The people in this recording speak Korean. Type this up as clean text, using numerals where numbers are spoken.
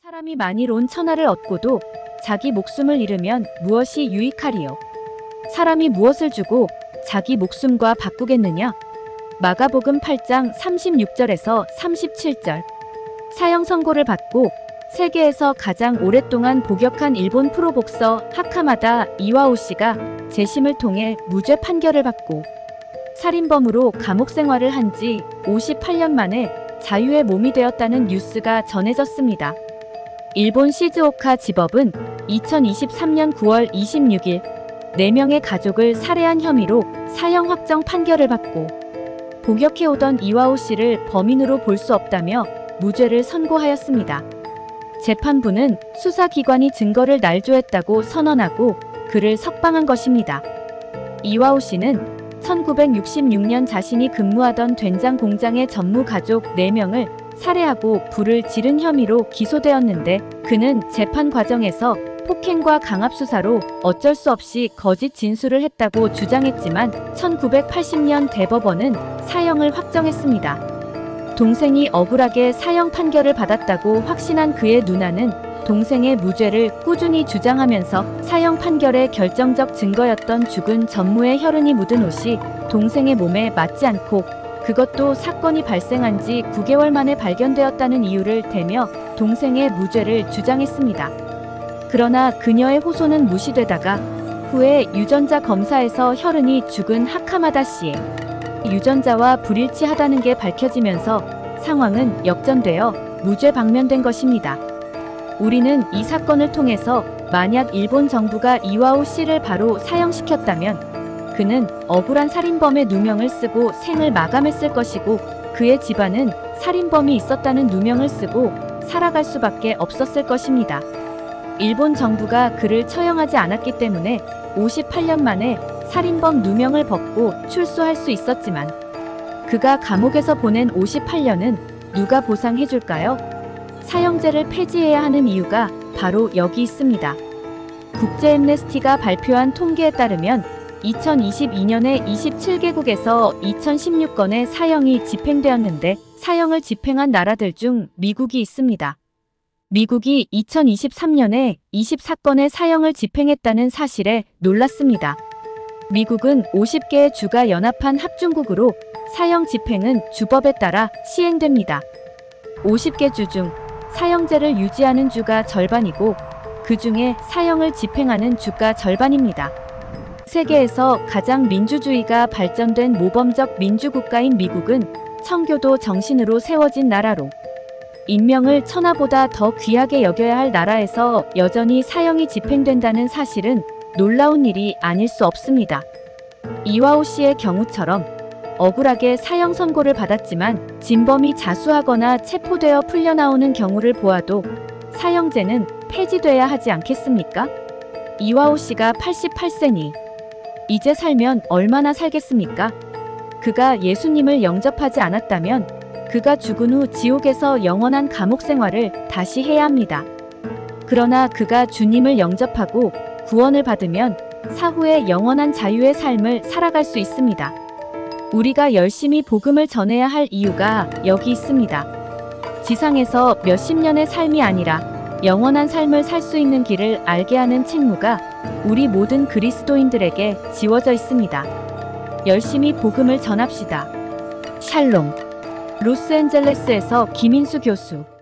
사람이 만일 온 천하를 얻고도 자기 목숨을 잃으면 무엇이 유익하리요? 사람이 무엇을 주고 자기 목숨과 바꾸겠느냐? 마가복음 8장 36절에서 37절. 사형 선고를 받고 세계에서 가장 오랫동안 복역한 일본 프로복서 하카마다 이와오씨가 재심을 통해 무죄 판결을 받고 살인범으로 감옥 생활을 한 지 58년 만에 자유의 몸이 되었다는 뉴스가 전해졌습니다. 일본 시즈오카 지법은 2023년 9월 26일 4명의 가족을 살해한 혐의로 사형 확정 판결을 받고 복역해오던 이와오 씨를 범인으로 볼 수 없다며 무죄를 선고하였습니다. 재판부는 수사기관이 증거를 날조했다고 선언하고 그를 석방한 것입니다. 이와오 씨는 1966년 자신이 근무하던 된장 공장의 전무 가족 4명을 살해하고 불을 지른 혐의로 기소되었는데 그는 재판 과정에서 폭행과 강압수사로 어쩔 수 없이 거짓 진술을 했다고 주장했지만 1980년 대법원은 사형을 확정했습니다. 동생이 억울하게 사형 판결을 받았다고 확신한 그의 누나는 동생의 무죄를 꾸준히 주장하면서 사형 판결의 결정적 증거였던 죽은 전무의 혈흔이 묻은 옷이 동생의 몸에 맞지 않고 그것도 사건이 발생한 지 9개월 만에 발견되었다는 이유를 대며 동생의 무죄를 주장했습니다. 그러나 그녀의 호소는 무시되다가 후에 유전자 검사에서 혈흔이 죽은 하카마다 씨의 유전자와 불일치하다는 게 밝혀지면서 상황은 역전되어 무죄 방면된 것입니다. 우리는 이 사건을 통해서 만약 일본 정부가 이와오 씨를 바로 사형시켰다면 그는 억울한 살인범의 누명을 쓰고 생을 마감했을 것이고 그의 집안은 살인범이 있었다는 누명을 쓰고 살아갈 수밖에 없었을 것입니다. 일본 정부가 그를 처형하지 않았기 때문에 58년 만에 살인범 누명을 벗고 출소할 수 있었지만 그가 감옥에서 보낸 58년은 누가 보상해줄까요? 사형제를 폐지해야 하는 이유가 바로 여기 있습니다. 국제앰네스티가 발표한 통계에 따르면 2022년에 27개국에서 2016건의 사형이 집행되었는데 사형을 집행한 나라들 중 미국이 있습니다. 미국이 2023년에 24건의 사형을 집행했다는 사실에 놀랐습니다. 미국은 50개의 주가 연합한 합중국으로 사형 집행은 주법에 따라 시행됩니다. 50개 주 중 사형제를 유지하는 주가 절반이고 그 중에 사형을 집행하는 주가 절반입니다. 세계에서 가장 민주주의가 발전된 모범적 민주국가인 미국은 청교도 정신으로 세워진 나라로 인명을 천하보다 더 귀하게 여겨야 할 나라에서 여전히 사형이 집행된다는 사실은 놀라운 일이 아닐 수 없습니다. 이와오 씨의 경우처럼 억울하게 사형 선고를 받았지만 진범이 자수하거나 체포되어 풀려나오는 경우를 보아도 사형제는 폐지돼야 하지 않겠습니까? 이와오 씨가 88세니 이제 살면 얼마나 살겠습니까? 그가 예수님을 영접하지 않았다면 그가 죽은 후 지옥에서 영원한 감옥 생활을 다시 해야 합니다. 그러나 그가 주님을 영접하고 구원을 받으면 사후에 영원한 자유의 삶을 살아갈 수 있습니다. 우리가 열심히 복음을 전해야 할 이유가 여기 있습니다. 지상에서 몇십 년의 삶이 아니라 영원한 삶을 살 수 있는 길을 알게 하는 책무가 우리 모든 그리스도인들에게 지워져 있습니다. 열심히 복음을 전합시다. 샬롬. 로스앤젤레스에서 김인수 교수.